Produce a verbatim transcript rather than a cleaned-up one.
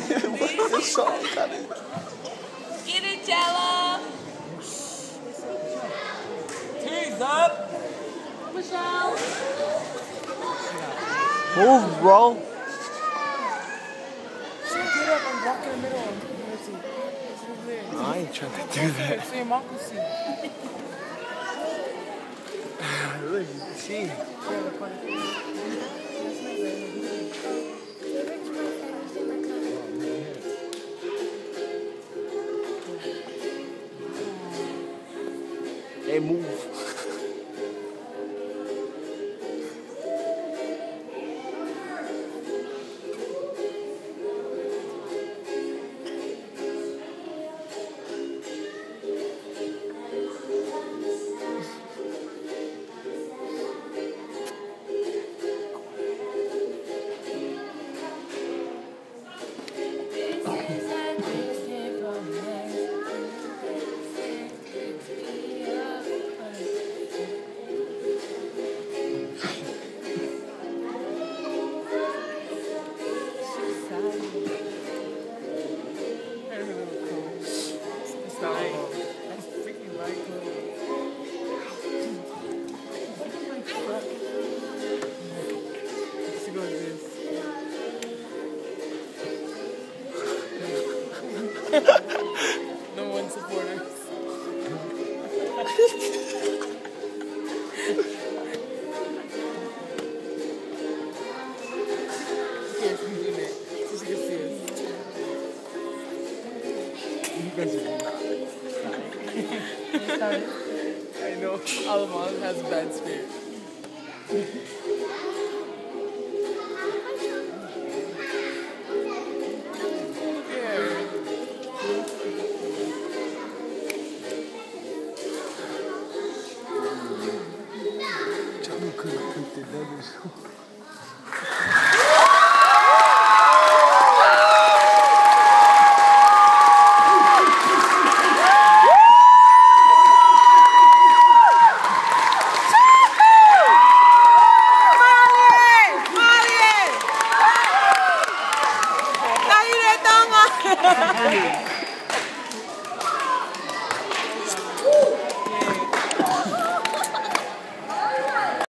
What's this song coming? Get it, Jello. Tease up. Michelle. Move, bro. Get up and walk in the middle. I ain't trying to do that. See him, Uncle C. Look, you can see. Hey, move. No one supporters. Yes, we do that. Just you can see us. You guys are not. I know Alman has a bad spirit. Could have picked it up.